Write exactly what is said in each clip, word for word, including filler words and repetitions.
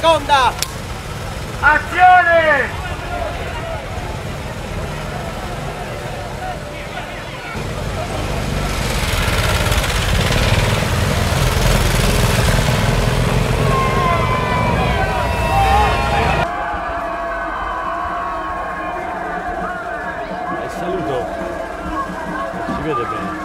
seconda! Azione! Saluto, si vede bene.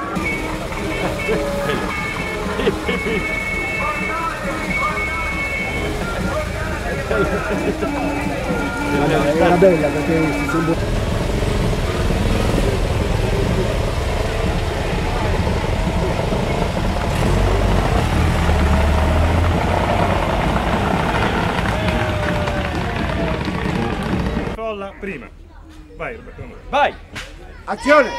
Era bella perché si sembra... Folla prima. Vai Roberto. Vai! Azione!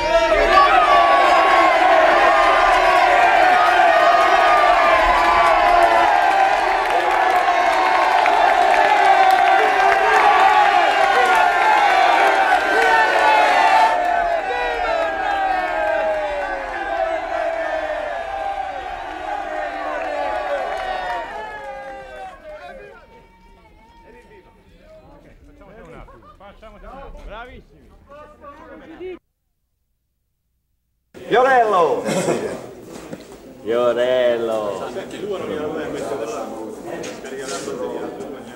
Bravissimi! Fiorello! Fiorello! Senti, tu non mi vai a mettere là. Scarica la batteria.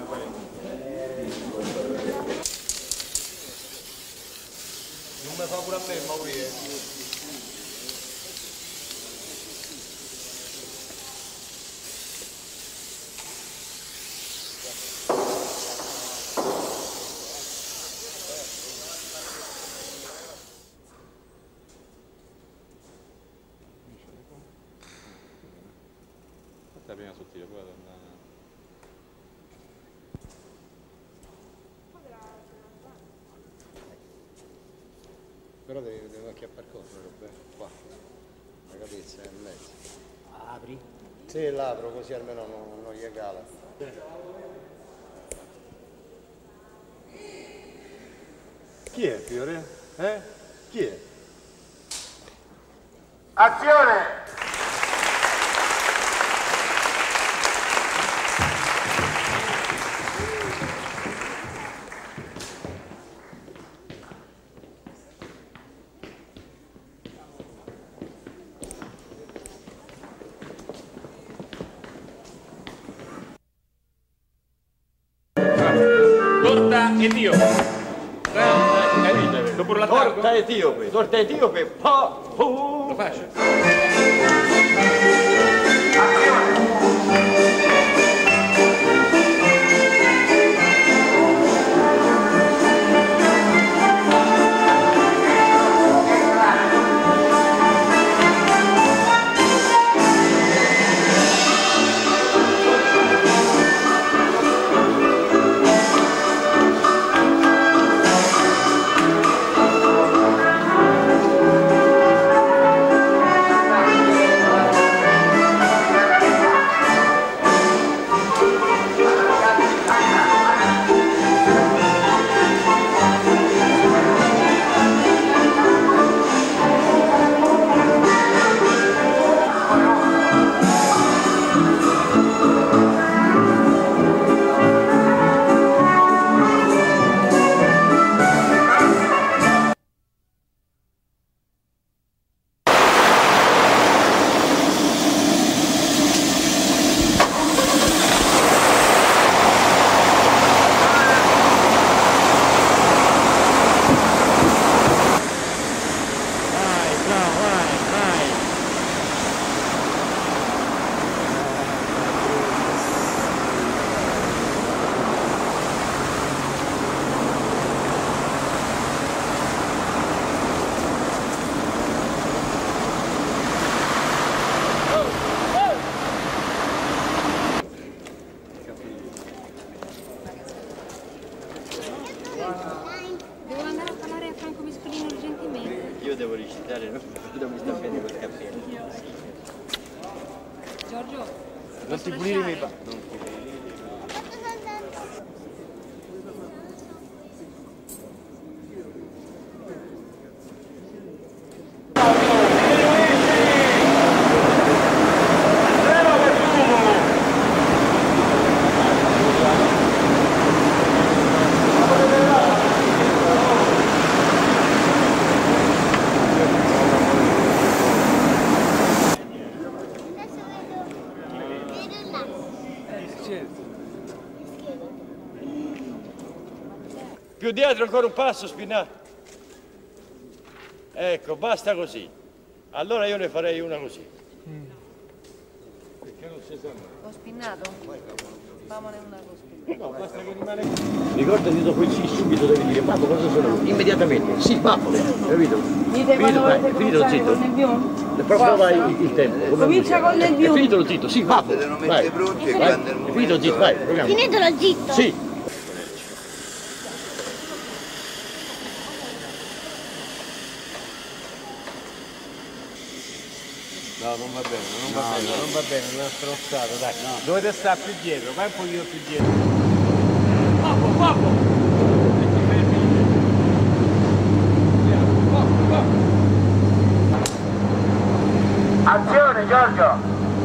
Non mi fa pure a me, Maurizio. La prima sottile, poi torna. Però devi, devi acchiappare cosa, Roberto, qua. La capisci, è in mezzo. Apri? Sì, l'apro così almeno non, non gli cala. Chi è Fiore? Eh? Chi è? Azione! Torta etiope. Dopo la Torta etiope, torta etiope, po, pu. Lo faccio? Devo andare a parlare a Franco Miscolino urgentemente. Io devo recitare, no? Non mi sta bene quel cappello. Giorgio, Non ti pulire i miei pa- non ti pulire. certo. Più dietro ancora un passo, Spinà. Ecco, basta così. Allora io ne farei una così. Mm. Perché non si sa mai. Ho spinnato? Famone una con spinnato. No, basta che rimane. Ricordati dopo il sì subito devi dire, papà cosa sono? Immediatamente, sì, papà, capito? Dite quando volete finito, cominciare con il biondo? Prova il, il tempo. Comincia con il È biondo. finito lo zitto, sì, papà. Vai, pronti vai. quando è il È finito zitto, vai, proviamo. Finitelo zitto. Sì. No, non va bene, non va bene, non va bene, una stronzata, dai. Dovete stare più dietro, vai un pochino più dietro. Papo, papo! Metti fermi. Papo, papo. Azione, Giorgio!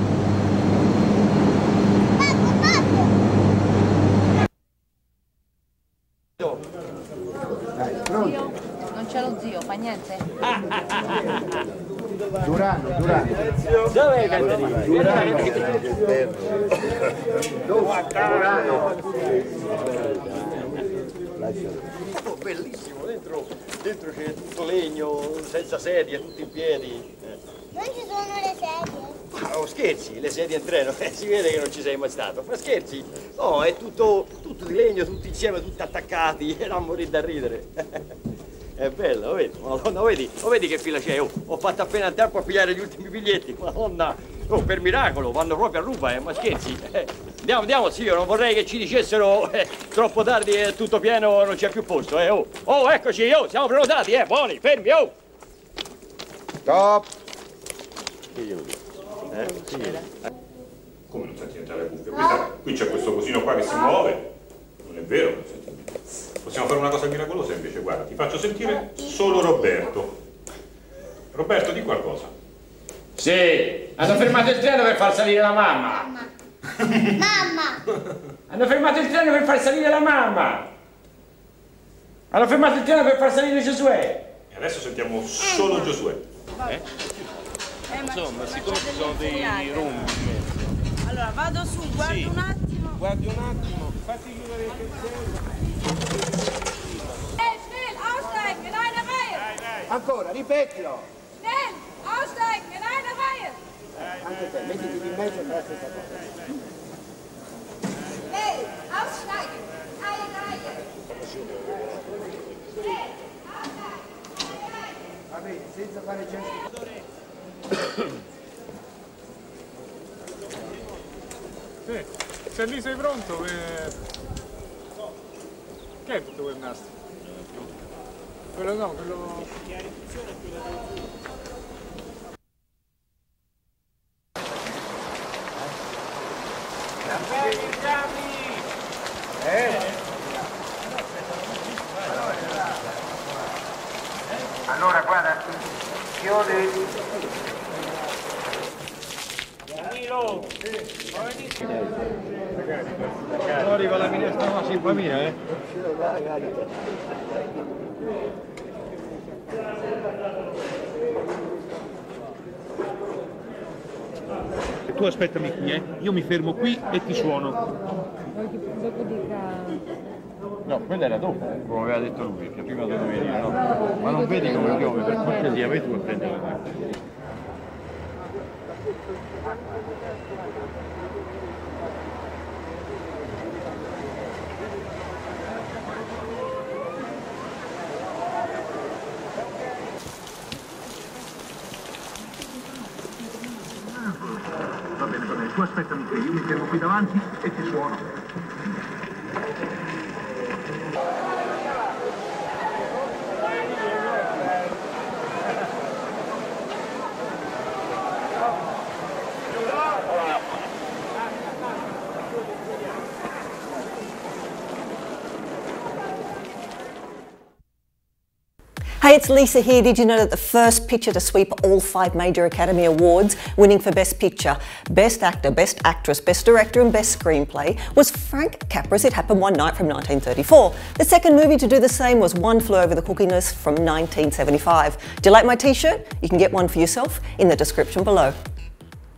Zio? Non c'è lo zio, fa niente? Durano, Durano. Dov'è Caterina? Durano. Oh, bellissimo, dentro, dentro c'è tutto legno, senza sedie, tutti in piedi. Non ci sono le sedie. Ma oh, scherzi, le sedie in treno, eh, si vede che non ci sei mai stato. Ma scherzi? No, è tutto, tutto di legno, tutti insieme, tutti attaccati, era a morire da ridere. È bello, vedi? Madonna, vedi? Oh, vedi che fila c'è? Oh, ho fatto appena in tempo a pigliare gli ultimi biglietti, madonna! Oh, per miracolo, vanno proprio a ruba, eh, ma scherzi? Eh, andiamo, andiamo, sì, io non vorrei che ci dicessero eh, troppo tardi, è tutto pieno, non c'è più posto, eh, oh! Oh, eccoci, oh, siamo prenotati, eh, buoni, fermi, oh! Stop! Eh, sì. Come non senti entrare le cuffie? Qui, sta- qui c'è questo cosino qua che si muove. Non è vero che non senti niente. Possiamo fare una cosa miracolosa invece, guarda, ti faccio sentire solo Roberto. Roberto, di qualcosa. Sì, hanno fermato il treno per far salire la mamma. Mamma! Hanno fermato il treno per far salire la mamma. Hanno fermato il treno per far salire Giosuè. E adesso sentiamo solo Giosuè. Insomma, siccome ci sono dei rombi in mezzo. Allora, vado su, guardo Sì. un attimo. Guardi un attimo, fatti chiudere il pensiero. Schnell, schnell, aussteigen, in eine Reihe! Ancora, ripetilo! Schnell, aussteigen, in eine Reihe! Anche te, mettiti in mezzo e fai la stessa cosa. Schnell, aussteigen, eine Reihe! Schnell, aussteigen, eine Reihe! Va bene, senza fare gesti. Sì, se lì sei pronto, eh... che è tutto quel nastro? Quello no, quello... Allora, guarda, chiudi. Fuori con la minestra una cinque mila, eh? Tu aspettami qui, eh? Io mi fermo qui e ti suono. Dopo dica... No, quello era dopo, come aveva detto lui, che prima dovevi venire, no? Ma non vedi come piove, per cortesia, vai tu a prendere la macchina. Va bene, va bene, tu aspettami qui, io mi fermo qui davanti e ti suono. Hey, it's Lisa here. Did you know that the first picture to sweep all five major Academy Awards, winning for Best Picture, Best Actor, Best Actress, Best Director and Best Screenplay, was Frank Capra's It Happened One Night from nineteen thirty-four. The second movie to do the same was One Flew Over the Cuckoo's Nest from nineteen seventy-five. Do you like my t-shirt? You can get one for yourself in the description below.